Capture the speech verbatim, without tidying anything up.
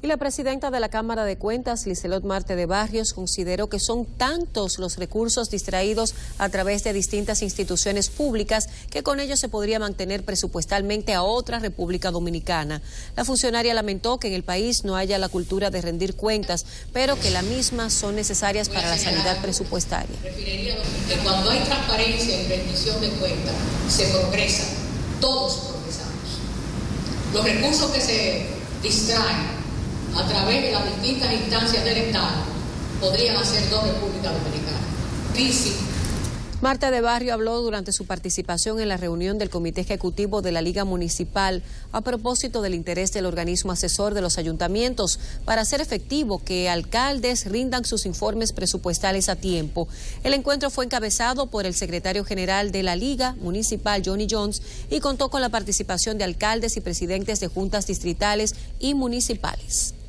Y la presidenta de la Cámara de Cuentas, Liselot Marte de Barrios, consideró que son tantos los recursos distraídos a través de distintas instituciones públicas que con ellos se podría mantener presupuestalmente a otra República Dominicana. La funcionaria lamentó que en el país no haya la cultura de rendir cuentas, pero que las mismas son necesarias para la sanidad presupuestaria. Referiría que cuando hay transparencia y rendición de cuentas, se progresa, todos progresamos. Los recursos que se distraen a través de las distintas instancias del Estado, podrían hacer dos repúblicas dominicanas. Crisis. Marta de Barrio habló durante su participación en la reunión del Comité Ejecutivo de la Liga Municipal a propósito del interés del organismo asesor de los ayuntamientos para hacer efectivo que alcaldes rindan sus informes presupuestales a tiempo. El encuentro fue encabezado por el secretario general de la Liga Municipal, Johnny Jones, y contó con la participación de alcaldes y presidentes de juntas distritales y municipales.